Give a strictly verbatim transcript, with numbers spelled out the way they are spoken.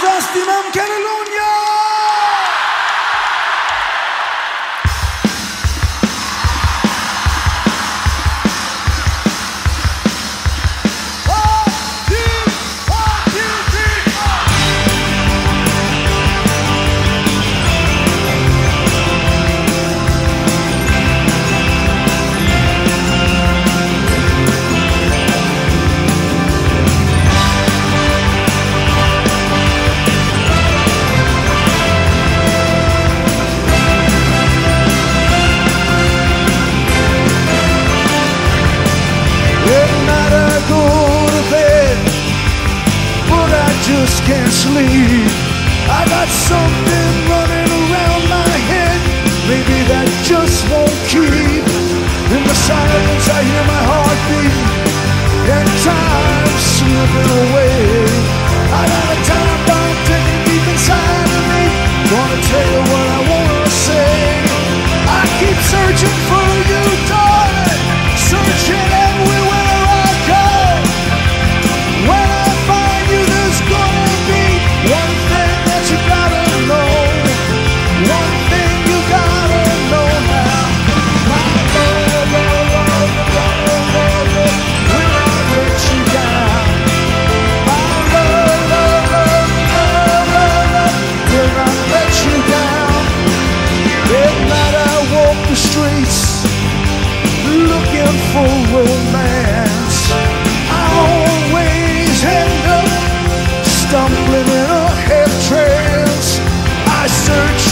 estimăm Canelunya! Just can't sleep. I got something running around my head. Maybe that just won't keep. In the silence I hear my heartbeat and time slipping away. I got a time bomb ticking deep inside of me. Gonna tell you what I wanna say. I keep searching for you, darling. Searching everywhere I go. When I find you, there's gonna be one thing that you gotta know. One thing you gotta know now. My love, love, love, love, love, love will not let you down. My love, love, love, love, love, love will not let you down. At night I walk the streets looking for romance. I always end up stumbling in a head trance. I search